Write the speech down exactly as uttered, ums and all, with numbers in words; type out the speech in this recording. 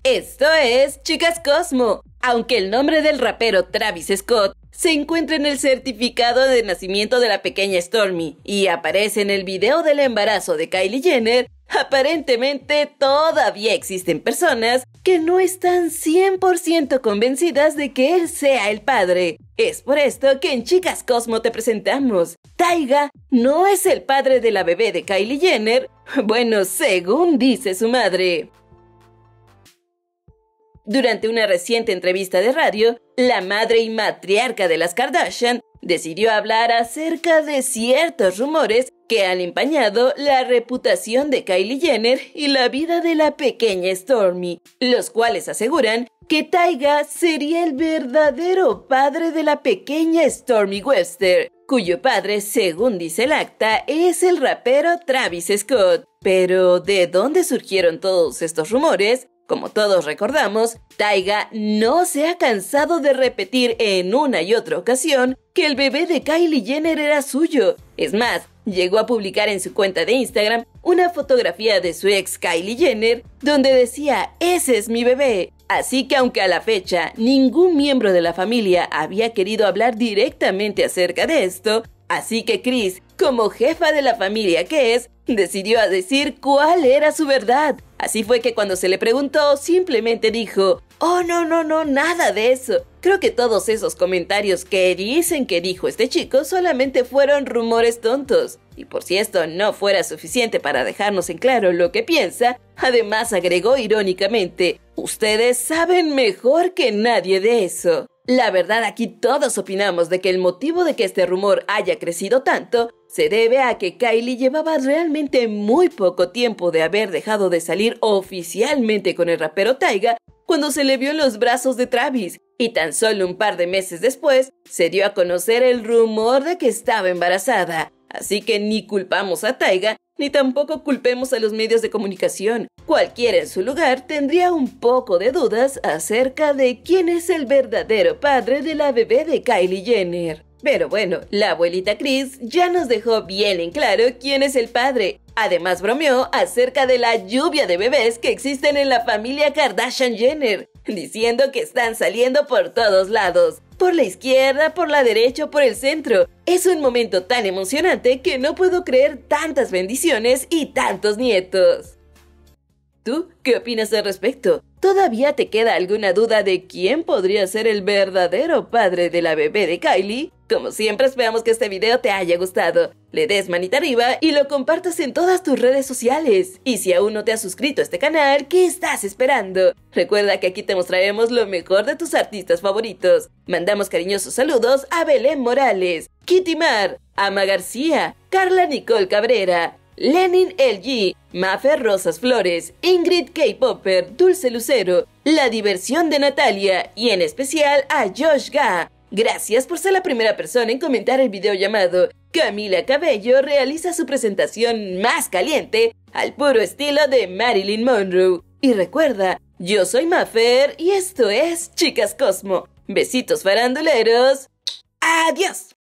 Esto es Chicas Cosmo. Aunque el nombre del rapero Travis Scott se encuentra en el certificado de nacimiento de la pequeña Stormi y aparece en el video del embarazo de Kylie Jenner, aparentemente todavía existen personas que no están cien por ciento convencidas de que él sea el padre. Es por esto que en Chicas Cosmo te presentamos: Tyga no es el padre de la bebé de Kylie Jenner, bueno, según dice su madre. Durante una reciente entrevista de radio, la madre y matriarca de las Kardashian decidió hablar acerca de ciertos rumores que han empañado la reputación de Kylie Jenner y la vida de la pequeña Stormi, los cuales aseguran que Tyga sería el verdadero padre de la pequeña Stormi Webster, cuyo padre, según dice el acta, es el rapero Travis Scott. Pero, ¿de dónde surgieron todos estos rumores? Como todos recordamos, Tyga no se ha cansado de repetir en una y otra ocasión que el bebé de Kylie Jenner era suyo. Es más, llegó a publicar en su cuenta de Instagram una fotografía de su ex Kylie Jenner donde decía: "Ese es mi bebé". Así que aunque a la fecha ningún miembro de la familia había querido hablar directamente acerca de esto, así que Kris, como jefa de la familia que es, decidió a decir cuál era su verdad. Así fue que cuando se le preguntó, simplemente dijo: "Oh, no, no, no, nada de eso. Creo que todos esos comentarios que dicen que dijo este chico solamente fueron rumores tontos". Y por si esto no fuera suficiente para dejarnos en claro lo que piensa, además agregó irónicamente: "Ustedes saben mejor que nadie de eso". La verdad, aquí todos opinamos de que el motivo de que este rumor haya crecido tanto se debe a que Kylie llevaba realmente muy poco tiempo de haber dejado de salir oficialmente con el rapero Tyga cuando se le vio en los brazos de Travis, y tan solo un par de meses después se dio a conocer el rumor de que estaba embarazada. Así que ni culpamos a Tyga, ni tampoco culpemos a los medios de comunicación. Cualquiera en su lugar tendría un poco de dudas acerca de quién es el verdadero padre de la bebé de Kylie Jenner. Pero bueno, la abuelita Kris ya nos dejó bien en claro quién es el padre. Además bromeó acerca de la lluvia de bebés que existen en la familia Kardashian Jenner, diciendo que están saliendo por todos lados. Por la izquierda, por la derecha o por el centro. Es un momento tan emocionante que no puedo creer tantas bendiciones y tantos nietos. ¿Tú qué opinas al respecto? ¿Todavía te queda alguna duda de quién podría ser el verdadero padre de la bebé de Kylie? Como siempre, esperamos que este video te haya gustado. Le des manita arriba y lo compartas en todas tus redes sociales. Y si aún no te has suscrito a este canal, ¿qué estás esperando? Recuerda que aquí te mostraremos lo mejor de tus artistas favoritos. Mandamos cariñosos saludos a Belén Morales, Kitty Mar, Ama García, Carla Nicole Cabrera, Lenin L G, Mafer Rosas Flores, Ingrid K-Popper, Dulce Lucero, La Diversión de Natalia y en especial a Josh Ga. Gracias por ser la primera persona en comentar el video llamado Camila Cabello realiza su presentación más caliente al puro estilo de Marilyn Monroe. Y recuerda, yo soy Mafer y esto es Chicas Cosmo. Besitos faranduleros. ¡Adiós!